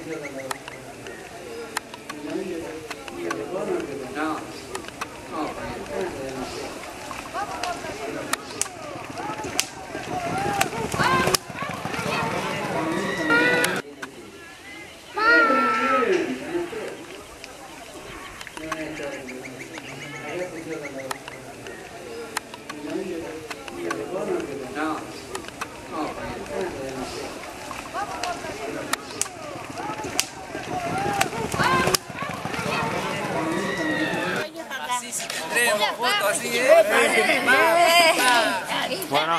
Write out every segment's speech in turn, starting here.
Bueno.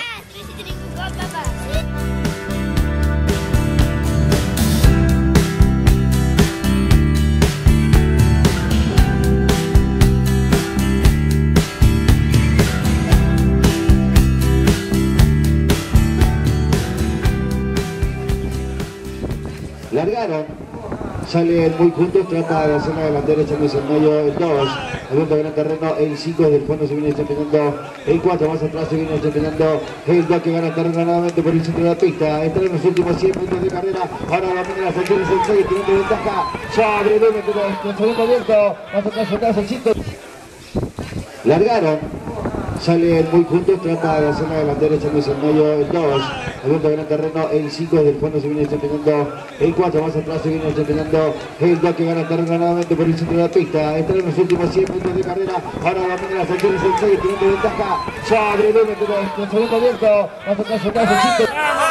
Largaron, sale muy juntos, trata de hacer la delantera echándose en medio el 2, abierto gran terreno, el 5 desde el fondo se viene desempeñando, el 4 más atrás se viene desempeñando, el 2 que gana terreno nuevamente por el centro de la pista, está en los últimos 100 metros de carrera, ahora domina las acciones el 6, tirando ventaja sobre el 1, pero el segundo abierto, más atrás el 5. Largaron, sale muy juntos, trata de hacer la delantera echándose en medio el 2, abierto gran terreno, el 5 desde el fondo se viene desempeñando, el 4 más atrás se viene desempeñando, el 2 que gana terreno nuevamente por el centro de la pista, está en los últimos 100 metros de carrera, ahora domina las acciones el 6, tirando ventaja sobre el 1, pero el segundo abierto, más atrás el 5.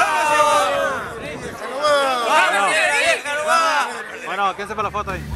Bueno, ¿quién se para la foto ahí?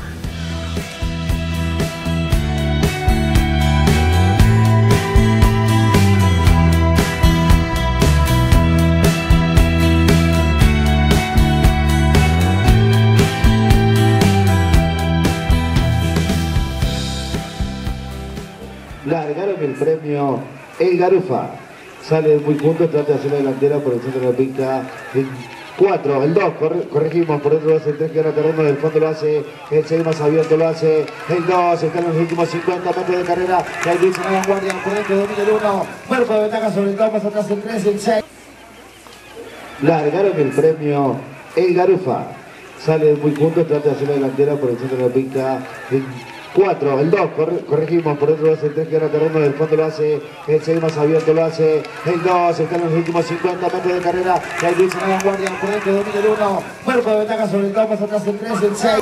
Largaron el premio El Garufa, sale muy juntos, trata de hacer la delantera por el centro de la pista, el 4, el 2, corregimos, por dentro lo hace el 3 que gana terreno, del fondo lo hace, el 6 más abierto lo hace, el 2 está en los últimos 50 metros de carrera, y ahí dice la vanguardia, por dentro domina el 1, cuerpo de ventaja sobre el 2, más atrás el 3, el 6. Largaron el premio El Garufa, sale muy juntos, trata de hacer la delantera por el centro de la pista, el 4, el 2, corregimos, por dentro lo hace el 3 que gana terreno, del fondo lo hace, el 6 más abierto lo hace, el 2 está en los últimos 50 metros de carrera, y ahí dice la vanguardia, por dentro domina el 1, cuerpo de ventaja sobre el 2, más atrás el 3, el 6.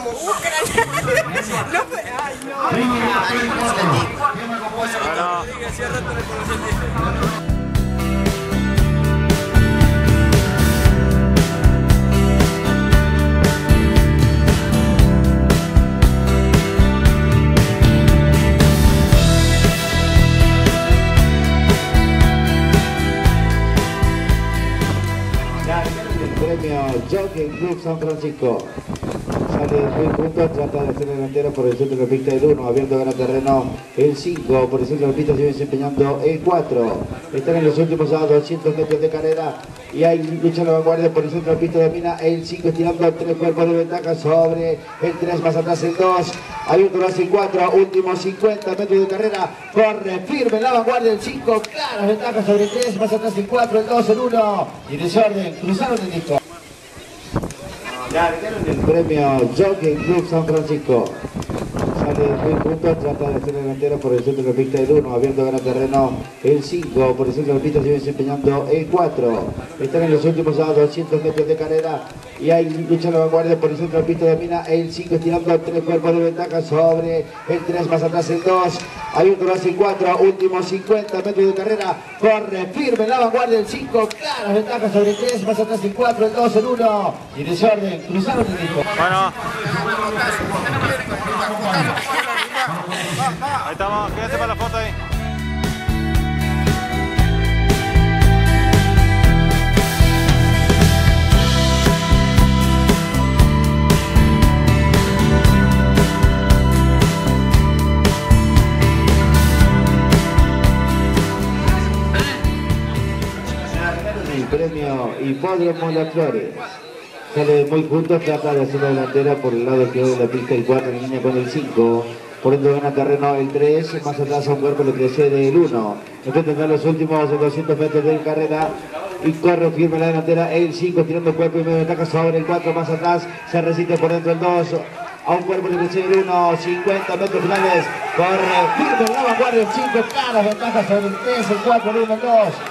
Premio Jockey Club San Francisco, sale muy juntos, trata de hacer delantera por el centro de la pista el 1, abierto gana terreno el 5, por el centro de la pista se viene desempeñando el 4, están en los últimos 200 metros de carrera y hay lucha en la vanguardia por el centro de la pista, domina el 5 estirando 3 cuerpos de ventaja sobre el 3, más atrás el 2, abierto lo hace el 4, últimos 50 metros de carrera, corre firme en la vanguardia el 5, claras ventajas sobre el 3, más atrás el 4, el 2, el 1, y desorden, cruzaron el disco. Largaron el premio Jockey Club San Francisco, sale muy juntos, trata de hacer la delantera por el centro de la pista el 1, abierto gana terreno el 5, por el centro de la pista se viene desempeñando el 4, están en los últimos 200 metros de carrera y hay lucha en la vanguardia por el centro de la pista, domina el 5 estirando 3 cuerpos de ventaja sobre el 3, más atrás el 2, abierto lo hace el 4, últimos 50 metros de carrera, corre firme en la vanguardia el 5, claras ventajas sobre el 3, más atrás el 4, el 2, el 1, y desorden, cruzaron el disco. Bueno. Ahí estamos, quédense para la foto ahí. El premio Hipódromo Las Flores, sale muy juntos, trata de hacer la delantera por el lado que de la pista el 4 en línea con el 5, por dentro gana terreno el 3, más atrás a un cuerpo le precede el 1, entonces tendrá los últimos 200 metros de carrera y corre firme la delantera el 5 tirando cuerpo y medio ventaja sobre el 4 más atrás, se resiste por dentro el 2. A un cuerpo de crecer el 1, 50 metros finales, corre firme en la vanguardia el 5, claras ventajas sobre el 3, el 4, el 1, el 2.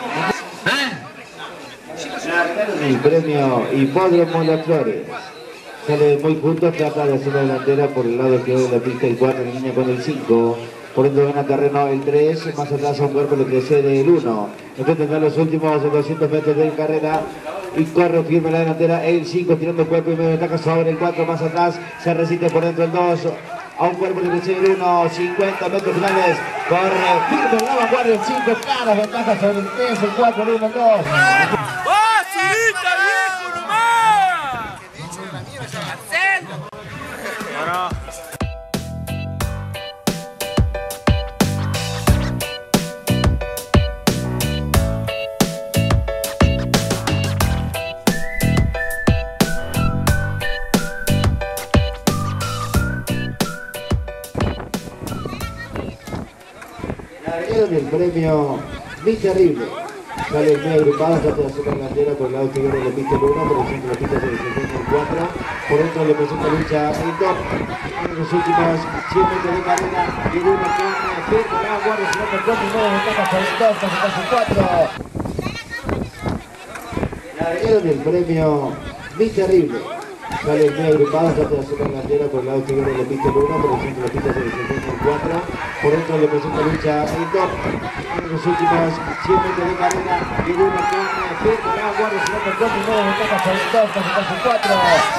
El premio Hipódromo Las Flores. Sale muy juntos, trata de hacer la delantera por el lado izquierdo de la pista el 4 en línea con el 5. Por dentro gana terreno el 3, más atrás a un cuerpo de crecer el 1. Después tendrá los últimos 200 metros de carrera y corre firme la delantera el 5 tirando cuerpo y medio ventaja sobre el 4 más atrás, se resiste por dentro el 2. A un cuerpo de crecer el 1, 50 metros finales, corre firme en la vanguardia el 5, claras ventajas sobre el 3, el 4, el 1, el 2. Bueno. El premio Mi Terrible. Sale muy agrupado, trata de hacer la delantera por el lado izquierdo de la pista el 1, por el centro de la pista se desempeña el 4. Por dentro le presenta lucha el 2. En los últimos 100 metros de carrera y el 1 corre, firme, la guardia, se mete el 4 y 9 ventajas sobre el 2, casi el 4. Larguero del premio Mi Terrible. Sale muy agrupado, trata de hacer la delantera por el lado izquierdo de la pista el 1, por el centro de la pista se desempeña el 4. Por dentro le presenta lucha el 2. En los últimos 100 metros de carrera y el 1 corre, firme, la guardia, se mete el 4 y 9 ventajas sobre el 2, casi el 4.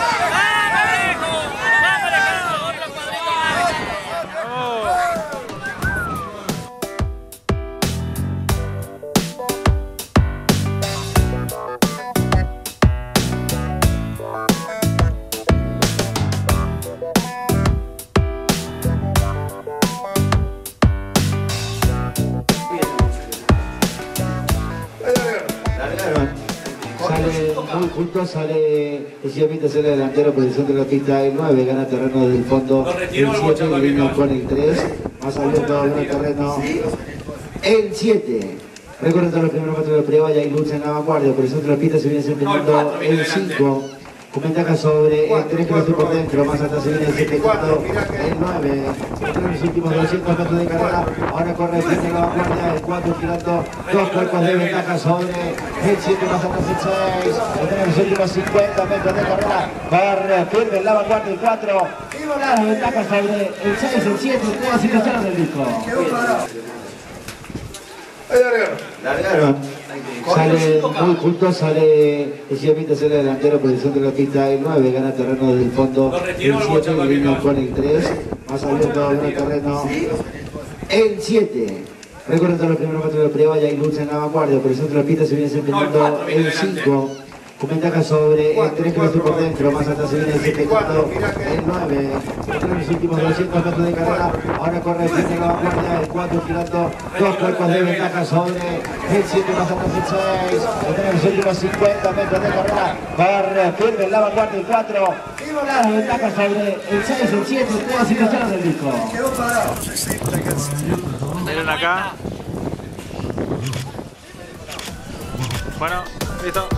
Muy junto, sale decididamente hacer la delantera por el centro de la pista el 9, gana terreno desde el fondo el 7, y vino con el 3, más abierto gana terreno el 7. Recorre todos los primeros metros de la prueba y hay lucha en la vanguardia, por el centro de la pista se viene desempeñando el 5. Con ventaja sobre el 3 que lo estoy por dentro, más atrás se viene desempeñando el 9. En los últimos 200 metros de carrera, ahora corre el frente de la vanguardia, el 4 tirando 2 cuerpos de ventaja sobre el 7, más atrás el 6. En los últimos 50 metros de carrera, corre firme en la vanguardia el 4. Y volar la ventaja sobre el 6, el 7, y todas las situaciones del disco. Largaron. Sale muy juntos, sale decididamente hacer la delantera por el centro de la pista el 9, gana terreno desde el fondo el 7, y vino con el 3, más abierto gana terreno el 7. Recorre todos los primeros metros de la prueba y hay lucha en la vanguardia, por el centro de la pista se viene desempeñando el 5. Con ventaja sobre el 3 que lo estoy por dentro, más atrás se viene desempeñando el 9. En los últimos 200 metros de carrera, ahora corre el frente de la vanguardia, el 4 tirando 2 cuerpos de ventaja sobre el 7, más atrás el 6. En los últimos 50 metros de carrera, corre firme en la vanguardia el 4. Y volar la ventaja sobre el 6, el 7, y todas las situaciones del disco. Miren acá. Bueno, listo.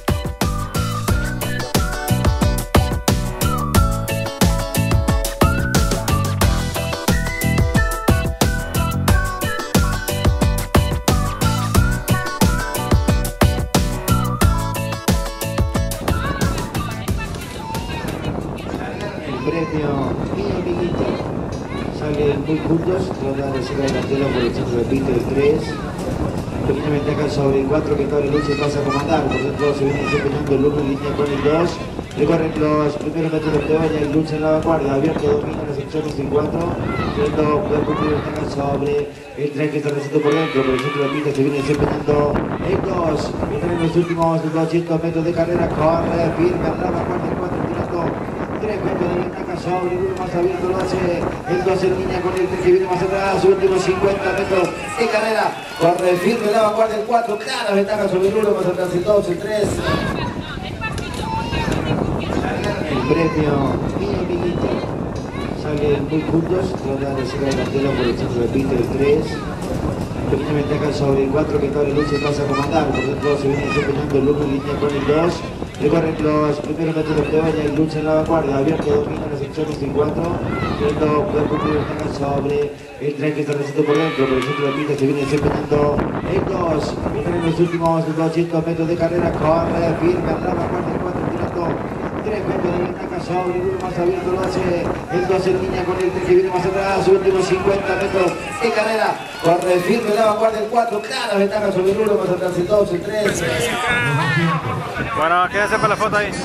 Premio Mi Amiguito. Salen muy juntos, trata de hacer la delantera por el centro de pista el 3. Pequeña ventaja sobre el 4 que toda la lucha pasa a comandar. Por dentro se viene desempeñando el 1 en línea con el 2. Recorren los primeros metros de prueba y hay lucha en la vanguardia. Abierto domina las secciones el 4. Siendo cuerpo y ventaja sobre el 3 que está reciente por dentro. Por el centro de pista se viene desempeñando el 2. En los últimos 200 metros de carrera corre firme en la vanguardia el 4 tirando 3 cuerpos de ventaja sobre el 1 más abierto lo hace el 2 en línea con el 3 que viene más atrás, los últimos 50 metros de carrera, corre firme la vanguardia el 4, clara ventaja sobre el 1 más atrás el 2, el 3. El premio Mi Amiguito. Salen muy juntos, trata de hacer la delantera por el centro de pista el 3. pequeña ventaja sobre el 4 que estaba en lucha y pasa a comandar. Por dentro se viene desempeñando el 1 en línea con el 2. Recorren los primeros metros de prueba y hay lucha en la vanguardia. Abierto domina las secciones del 4. Queriendo poder cumplir ventaja sobre el 3 que está reciente por dentro. Por el centro de la pista se viene desempeñando el 2. En los últimos 200 metros de carrera corre firme a la vanguardia. El 4 tirando 3 metros de ventaja sobre el 1 más abierto. Lo hace el 2 en línea con el 3 que viene más atrás. Últimos 50 metros de carrera. Corre firme la vanguardia. El 4. Clara ventaja sobre el 1 más atrás. El 2, el 3. Bueno, quédense para la foto ahí.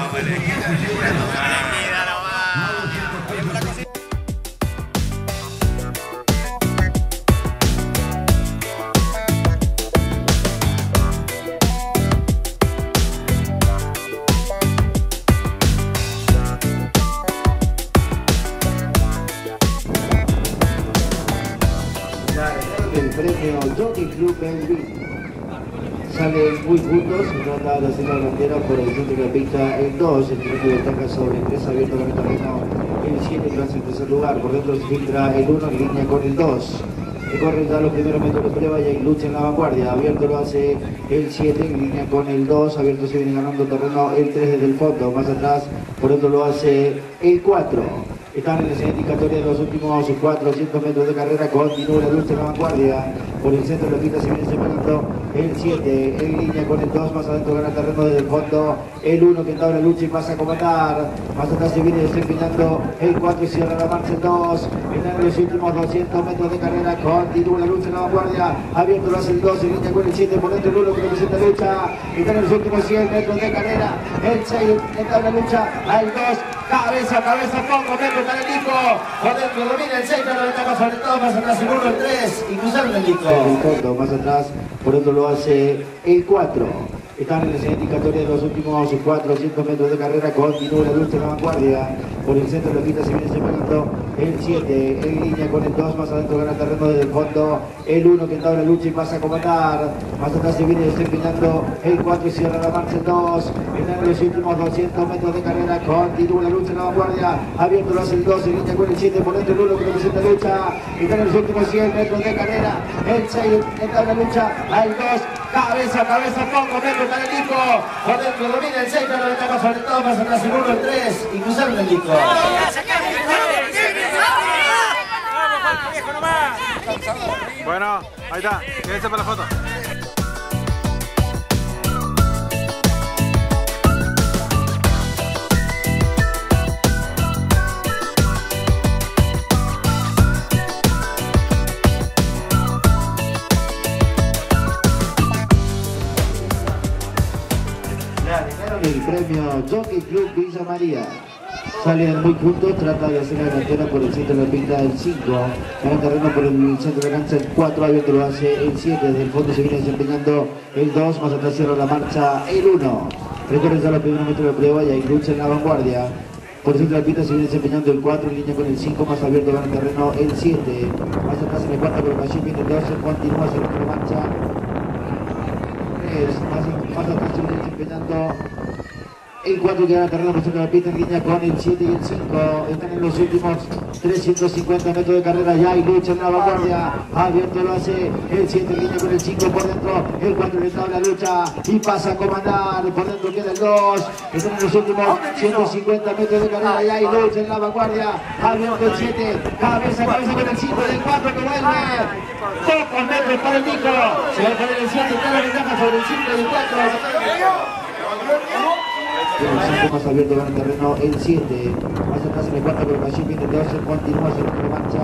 El premio Jockey Club Belvin. Salen muy juntos, se trata de hacer la bandera por el centro de la pista el 2, el triunfo de ventaja sobre el 3 abierto con el terreno el 7 tras el tercer lugar, por dentro se filtra el 1 en línea con el 2. Recorre ya los primeros metros de prueba y hay lucha en la vanguardia, abierto lo hace el 7 en línea con el 2, abierto se viene ganando terreno el 3 desde el fondo, más atrás por dentro lo hace el 4. Están en la indicatoria de los últimos 400 metros de carrera, continúa la lucha en la vanguardia. Por el centro de la pista se viene separando el 7 en línea con el 2, más adentro gana terreno desde el fondo el 1 que está en la lucha y pasa a comandar. Más atrás se viene desempeñando el 4 y cierra la marcha el 2. Están en los últimos 200 metros de carrera, continúa la lucha en la vanguardia. Abierto lo hace el 2 en línea con el 7, por dentro el 1 que representa lucha. Están en los últimos 100 metros de carrera, el 6 está en la lucha, al 2. Cabeza a cabeza, poco metro para el Nico. Por dentro domina el 6, pero ventaja sobre todo, más atrás el 1, el 3. Y cruzaron el Nico. El fondo, más atrás, por dentro lo hace el 4. Están en la indicatoria de los últimos 400 metros de carrera, continúa la lucha en la vanguardia. Por el centro de la pista se viene separando el 7 en línea con el 2, más adentro gana terreno desde el fondo el 1 que está en la lucha y pasa a comandar. Más atrás se viene desempeñando el 4 y cierra la marcha el 2. Están en los últimos 200 metros de carrera, continúa la lucha en la vanguardia. Abierto lo hace el 2 en línea con el 7, por dentro el 1 que representa lucha. Están en los últimos 100 metros de carrera, el 6 está en la lucha, al 2. Cabeza a cabeza, poco metro para el Nico. Por dentro domina el 6, pero la ventaja sobre todo, más atrás el 1, el 3. Y cruzaron el Nico. Bueno, ahí está, quédense para la foto. El premio Jockey Club Villa María. Salen muy juntos, trata de hacer la delantera por el centro de la pista el 5. Gana terreno por el centro de la cancha el 4, abierto lo hace el 7. Desde el fondo se viene desempeñando el 2, más atrás cierra la marcha el 1. Recorren ya los primeros metros de prueba y hay lucha en la vanguardia. Por el centro de la pista se viene desempeñando el 4 en línea con el 5, más abierto gana terreno el 7. Más atrás en el 4 colocación viene el 2, continúa hacia la marcha. Más atrás se viene desempeñando el 4 que gana terreno por centro de la pista en línea con el 7 y el 5. Están en los últimos 350 metros de carrera, ya hay lucha en la vanguardia. Abierto lo hace el 7 en línea con el 5 por dentro, el 4 le está la lucha y pasa a comandar. Por dentro queda el 2. Están en los últimos 150 metros de carrera, ya hay lucha en la vanguardia. Abierto el 7, cabeza a cabeza con el 5 del 4 que vuelve. Pocos metros para el Nico. Se va a poner el 7, está la ventaja sobre el 5 del 4. El 5 más abierto gana terreno el 7. Más atrás en el 4 colocación viene el 2, continúa hacia la marcha.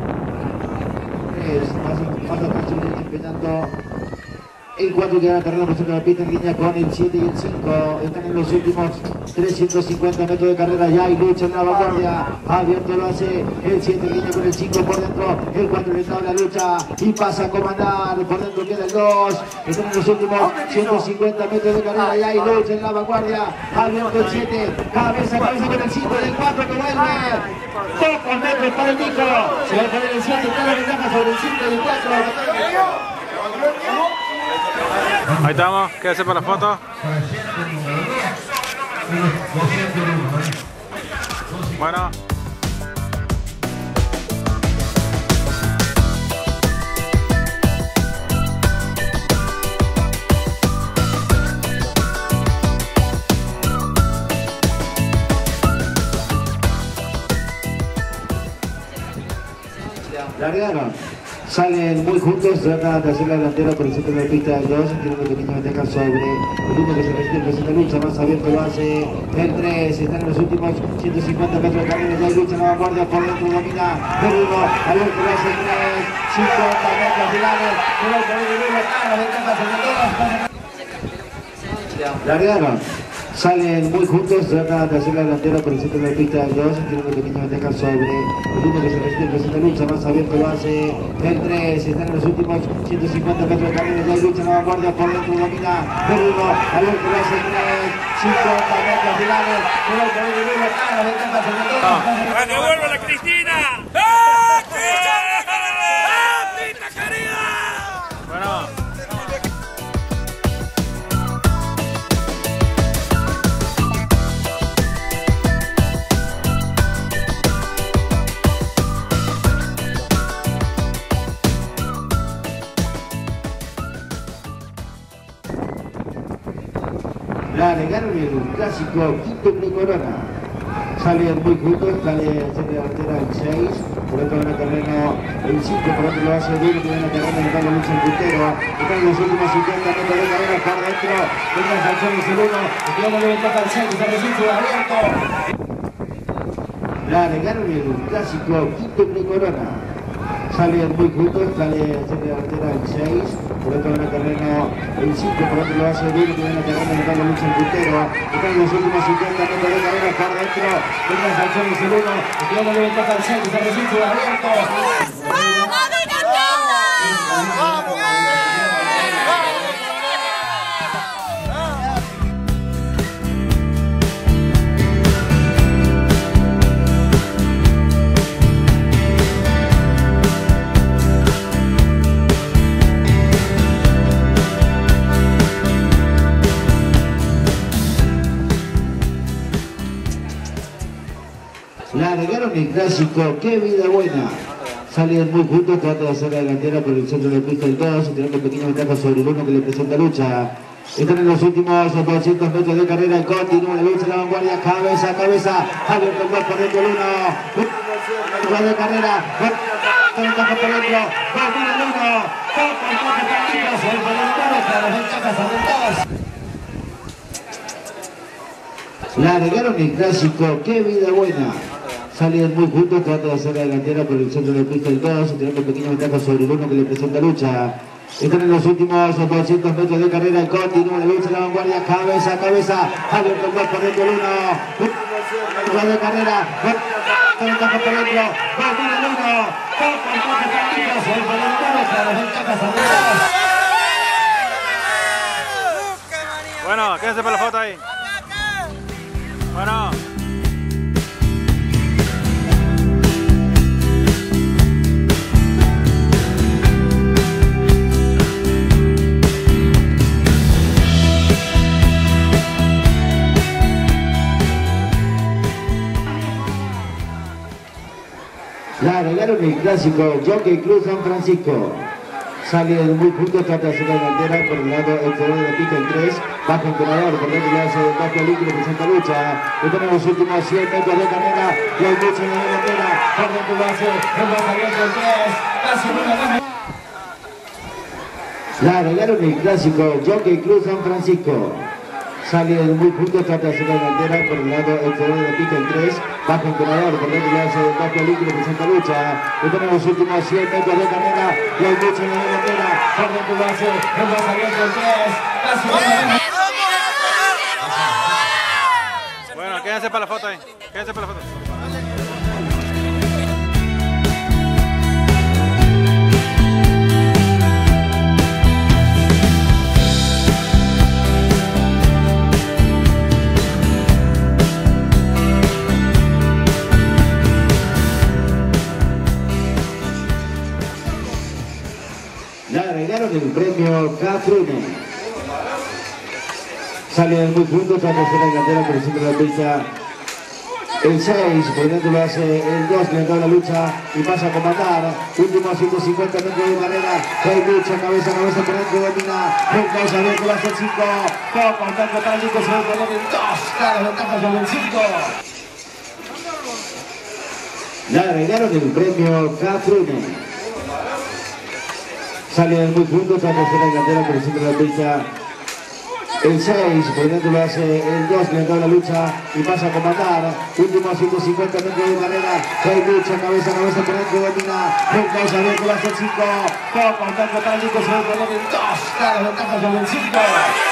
3, más atrás se viene desempeñando el 4 que gana terreno por centro de la pista en línea con el 7 y el 5. Están en los últimos 350 metros de carrera, ya hay lucha en la vanguardia. Abierto lo hace el 7 en línea con el 5 por dentro, el 4 le está la lucha y pasa a comandar. Por dentro queda el 2. Están en los últimos 150 metros de carrera, ya hay lucha en la vanguardia. Abierto el 7, cabeza a cabeza con el 5 del 4 que vuelve. Pocos metros para el Nico. Se va a poner el 7, está la ventaja sobre el 5 del 4. Ahí estamos, quédense para la foto. Bueno. Largaron. Salen muy juntos, tratan de hacer la delantera por el centro de la pista del 2, tiene una pequeña ventaja sobre el 1 que se resiste, presenta lucha, más abierto lo hace el 3, están en los últimos 150 metros de carrera, ya hay lucha en la vanguardia, por dentro domina el 1, abierto lo hace el 3, 50 metros finales, pero por el 1, la ventaja sobre todos. Largaron. Salen muy juntos, tratan de hacer la delantera por el centro de la pista del 2, tiene una pequeña ventaja sobre el 1 que se resiste, presenta lucha, más abierto lo hace el 3, están en los últimos 150 metros de carrera, ya hay lucha en la vanguardia, por dentro domina el 1, abierto lo hace el 3, 50 metros finales, pero por el 1, la ventaja sobre todos. ¡Bueno, vuelve la Cristina! Bueno. La agregaron el clásico quintuple corona. Salen muy juntos, sale delantera el 6, por otro en el terreno el 5, por otro lo hace el 1, que viene a terreno de Carlos Lucha el puntero. Están en los últimos 50 metros de carrera por dentro, tenga sanciones el 1, que viene de ventaja el 6, que se resiste abierto. La agregaron el clásico quintuple corona. Salen muy juntos, sale delantera el 6, por otro en el terreno el 5, por otro lo hace el 1, que viene a terreno de Carlos Lucha el puntero. Están en los últimos 50 metros de carrera por dentro, tenga sanciones el 1, que viene de ventaja el 6, que se resiste abierto. La agregaron el clásico, qué vida buena. Salen muy juntos, trata de hacer la delantera por el centro de pista del 2, teniendo pequeña ventaja sobre el 1 que le presenta lucha. Están en los últimos 200 metros de carrera, continúa la lucha en la vanguardia, cabeza a cabeza, abierto el 2 por dentro el 1, de carrera, ventaja por dentro, domina el 1, la agregaron el clásico, qué vida buena. Salen muy juntos, trata de hacer la delantera por el centro de pista del 2, teniendo pequeña ventaja sobre el 1 que le presenta lucha. Están en los últimos 200 metros de carrera, continúa la lucha en la vanguardia, cabeza a cabeza, abierto el 2 por dentro el 1, de carrera, ventaja por dentro, domina el 1, Bueno, quédense para la foto ahí. Bueno. La agregaron el clásico Jockey Cruz San Francisco. Salen muy juntos, trata de hacer la delantera por el lado exterior de la pista el 3, bajo entrenador, por dentro le hace el bajo líquido, presenta lucha. Están en los últimos 100 metros de carrera y hay lucha en la delantera, por dentro lo hace el más abierto el 3, casi una. La agregaron el clásico Jockey Cruz San Francisco. Salen muy juntos, trata de hacer la delantera por el lado exterior de la pista el 3, bajo entrenador, por dentro le hace el bajo líquido, presenta lucha. Están en los últimos 100 metros de carrera y hay lucha en la delantera, por dentro lo hace el más abierto el 3, casi una. Bueno, quédense para la foto ahí. Quédense para la foto. Le agregaron el premio K1. Salen muy juntos, trata de hacer la delantera por el centro de la pista el 6, por dentro lo hace el 2 que le da la lucha y pasa a comandar. Últimos 150 metros de carrera, hay lucha, cabeza a cabeza por dentro, domina el 2, abierto lo hace el 5, todo contacto para el 5, se va a poner el 2, claro, ventaja sobre el 5. Le agregaron el premio K1. Sale muy juntos, la tercera delantera por el centro de la pista. El 6, por dentro lo hace el 2, que le da la lucha y pasa a comandar. Último 150 metros de carrera. Hay lucha, cabeza a cabeza por dentro, domina. El 2, a ver que lo hace el 5. Poco, tanto para el 5, se va a poner el 2. Claro, ventaja sobre el 5.